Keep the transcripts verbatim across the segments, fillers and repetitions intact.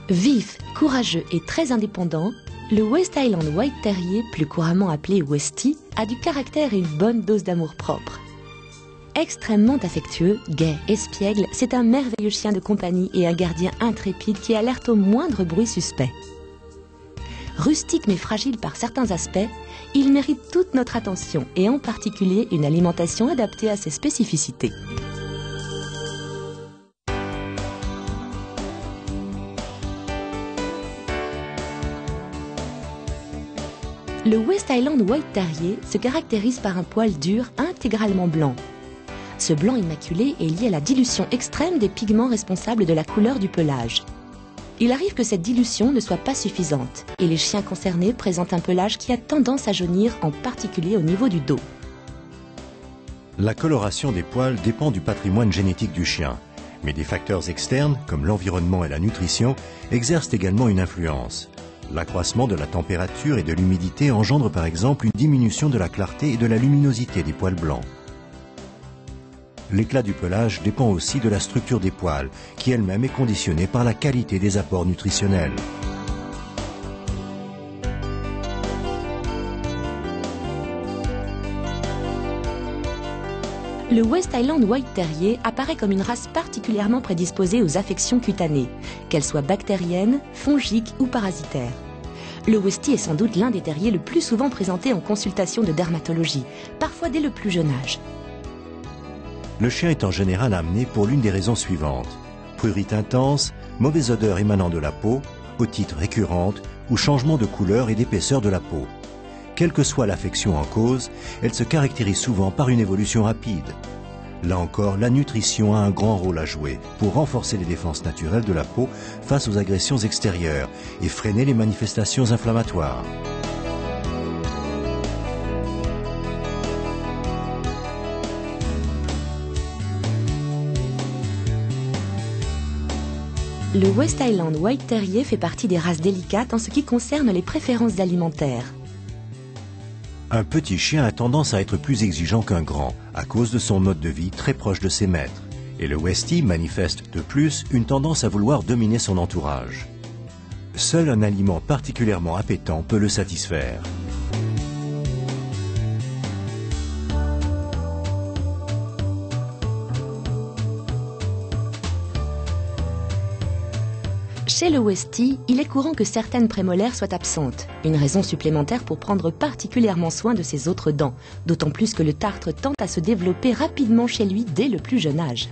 Vif, courageux et très indépendant, le West Highland White Terrier, plus couramment appelé Westie, a du caractère et une bonne dose d'amour-propre. Extrêmement affectueux, gai, espiègle, c'est un merveilleux chien de compagnie et un gardien intrépide qui alerte au moindre bruit suspect. Rustique mais fragile par certains aspects, il mérite toute notre attention et en particulier une alimentation adaptée à ses spécificités. Le West Highland White Terrier se caractérise par un poil dur intégralement blanc. Ce blanc immaculé est lié à la dilution extrême des pigments responsables de la couleur du pelage. Il arrive que cette dilution ne soit pas suffisante et les chiens concernés présentent un pelage qui a tendance à jaunir, en particulier au niveau du dos. La coloration des poils dépend du patrimoine génétique du chien, mais des facteurs externes, comme l'environnement et la nutrition, exercent également une influence. L'accroissement de la température et de l'humidité engendre par exemple une diminution de la clarté et de la luminosité des poils blancs. L'éclat du pelage dépend aussi de la structure des poils, qui elle-même est conditionnée par la qualité des apports nutritionnels. Le West Highland White Terrier apparaît comme une race particulièrement prédisposée aux affections cutanées, qu'elles soient bactériennes, fongiques ou parasitaires. Le Westie est sans doute l'un des terriers le plus souvent présentés en consultation de dermatologie, parfois dès le plus jeune âge. Le chien est en général amené pour l'une des raisons suivantes: prurite intense, mauvaise odeur émanant de la peau, otite récurrente ou changement de couleur et d'épaisseur de la peau. Quelle que soit l'affection en cause, elle se caractérise souvent par une évolution rapide. Là encore, la nutrition a un grand rôle à jouer pour renforcer les défenses naturelles de la peau face aux agressions extérieures et freiner les manifestations inflammatoires. Le West Highland White Terrier fait partie des races délicates en ce qui concerne les préférences alimentaires. Un petit chien a tendance à être plus exigeant qu'un grand, à cause de son mode de vie très proche de ses maîtres. Et le Westie manifeste de plus une tendance à vouloir dominer son entourage. Seul un aliment particulièrement appétant peut le satisfaire. Chez le Westie, il est courant que certaines prémolaires soient absentes, une raison supplémentaire pour prendre particulièrement soin de ses autres dents, d'autant plus que le tartre tend à se développer rapidement chez lui dès le plus jeune âge.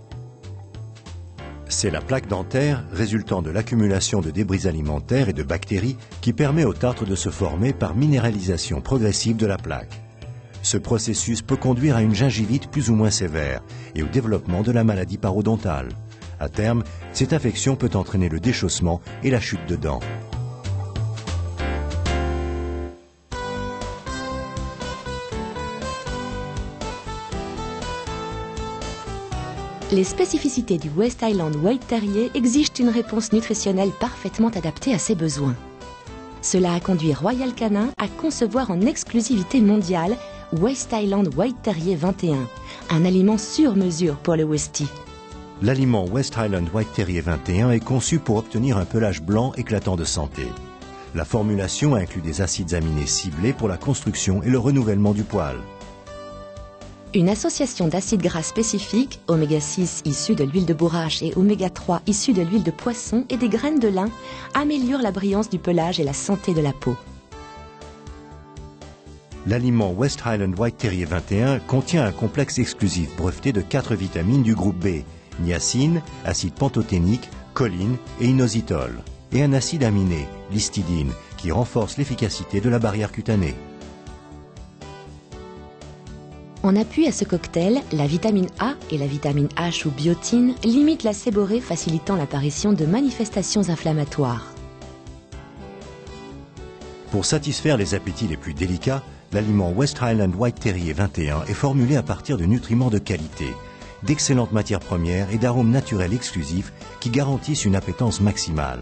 C'est la plaque dentaire résultant de l'accumulation de débris alimentaires et de bactéries qui permet au tartre de se former par minéralisation progressive de la plaque. Ce processus peut conduire à une gingivite plus ou moins sévère et au développement de la maladie parodontale. À terme, cette affection peut entraîner le déchaussement et la chute de dents. Les spécificités du West Highland White Terrier exigent une réponse nutritionnelle parfaitement adaptée à ses besoins. Cela a conduit Royal Canin à concevoir en exclusivité mondiale West Highland White Terrier vingt et un, un aliment sur mesure pour le Westie. L'aliment West Highland White Terrier vingt et un est conçu pour obtenir un pelage blanc éclatant de santé. La formulation inclut des acides aminés ciblés pour la construction et le renouvellement du poil. Une association d'acides gras spécifiques, oméga six issus de l'huile de bourrache et oméga trois issus de l'huile de poisson et des graines de lin, améliore la brillance du pelage et la santé de la peau. L'aliment West Highland White Terrier vingt et un contient un complexe exclusif breveté de quatre vitamines du groupe B, niacine, acide pantothénique, choline et inositol, et un acide aminé, l'histidine, qui renforce l'efficacité de la barrière cutanée. En appui à ce cocktail, la vitamine A et la vitamine H ou biotine limitent la séborrhée, facilitant l'apparition de manifestations inflammatoires. Pour satisfaire les appétits les plus délicats, l'aliment West Highland White Terrier vingt et un est formulé à partir de nutriments de qualité, d'excellentes matières premières et d'arômes naturels exclusifs qui garantissent une appétence maximale.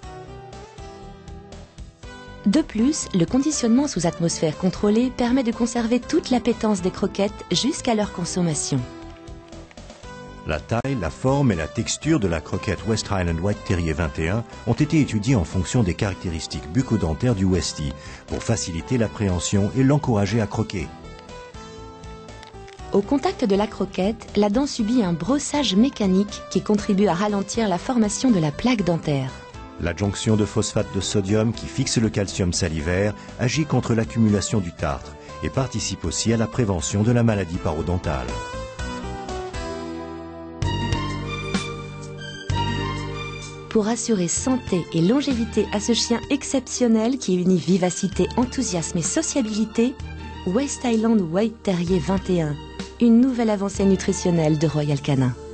De plus, le conditionnement sous atmosphère contrôlée permet de conserver toute l'appétence des croquettes jusqu'à leur consommation. La taille, la forme et la texture de la croquette West Highland White Terrier vingt et un ont été étudiées en fonction des caractéristiques bucco-dentaires du Westie pour faciliter l'appréhension et l'encourager à croquer. Au contact de la croquette, la dent subit un brossage mécanique qui contribue à ralentir la formation de la plaque dentaire. L'adjonction de phosphate de sodium qui fixe le calcium salivaire agit contre l'accumulation du tartre et participe aussi à la prévention de la maladie parodontale. Pour assurer santé et longévité à ce chien exceptionnel qui unit vivacité, enthousiasme et sociabilité, West Highland White Terrier vingt et un, une nouvelle avancée nutritionnelle de Royal Canin.